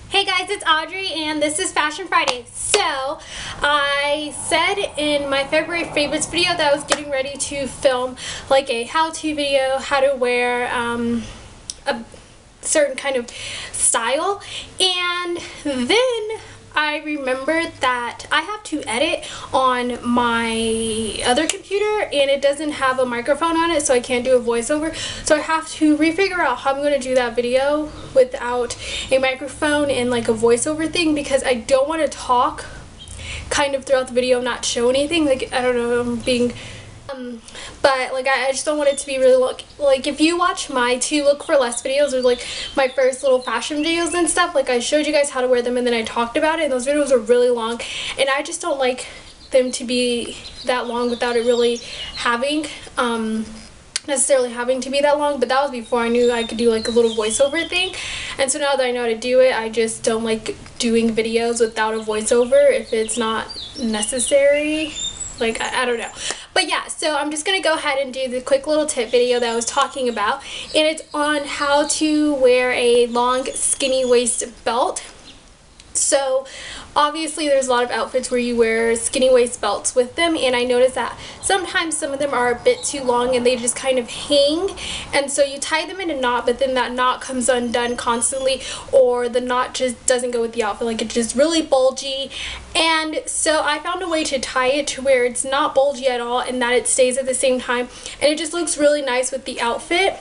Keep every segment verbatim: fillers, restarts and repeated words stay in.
Hey guys, it's Audrey and this is Fashion Friday. So, I said in my February favorites video that I was getting ready to film like a how-to video, how to wear um, a certain kind of style, and then I remembered that I have to edit on my other computer and it doesn't have a microphone on it, so I can't do a voiceover. So I have to refigure out how I'm going to do that video without a microphone and like a voiceover thing, because I don't want to talk kind of throughout the video, not show anything. Like, I don't know, I'm being... Um, but like I, I just don't want it to be really look like if you watch my two look for less videos, or like my first little fashion videos and stuff, like I showed you guys how to wear them and then I talked about it, and those videos are really long and I just don't like them to be that long without it really having um necessarily having to be that long. But that was before I knew I could do like a little voiceover thing, and so now that I know how to do it, I just don't like doing videos without a voiceover if it's not necessary. Like, I, I don't know. But yeah, so I'm just going to go ahead and do the quick little tip video that I was talking about. And it's on how to wear a long skinny waist belt. So obviously there's a lot of outfits where you wear skinny waist belts with them, and I noticed that sometimes some of them are a bit too long and they just kind of hang, and so you tie them in a knot, but then that knot comes undone constantly, or the knot just doesn't go with the outfit, like it's just really bulgy. And so I found a way to tie it to where it's not bulgy at all and that it stays at the same time, and it just looks really nice with the outfit.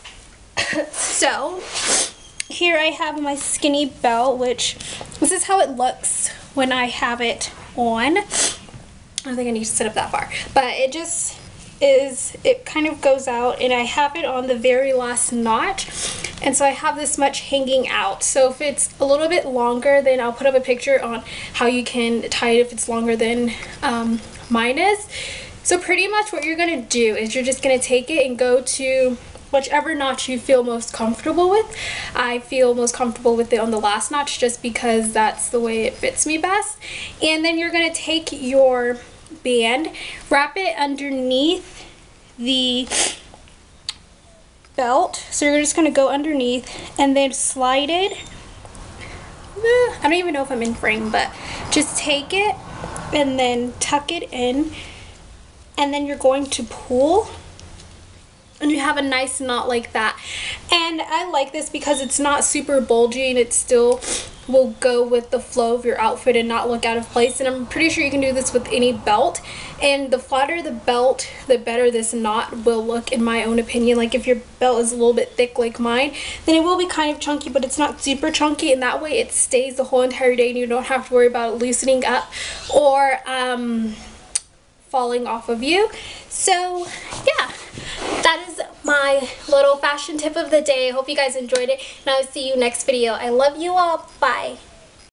So here I have my skinny belt, which this is how it looks when I have it on. I don't think I need to sit up that far, but it just is, it kind of goes out, and I have it on the very last notch, and so I have this much hanging out. So if it's a little bit longer, then I'll put up a picture on how you can tie it if it's longer than um, mine is. So pretty much what you're going to do is you're just going to take it and go to whichever notch you feel most comfortable with. I feel most comfortable with it on the last notch just because that's the way it fits me best. And then you're going to take your band, wrap it underneath the belt. So you're just going to go underneath and then slide it. I don't even know if I'm in frame, but just take it and then tuck it in, and then you're going to pull, and you have a nice knot like that. And I like this because it's not super bulgy and it still will go with the flow of your outfit and not look out of place. And I'm pretty sure you can do this with any belt, and the flatter the belt, the better this knot will look, in my own opinion. Like if your belt is a little bit thick like mine, then it will be kind of chunky, but it's not super chunky, and that way it stays the whole entire day and you don't have to worry about it loosening up or um, falling off of you. So yeah, that is my little fashion tip of the day. I hope you guys enjoyed it, and I'll see you next video. I love you all. Bye.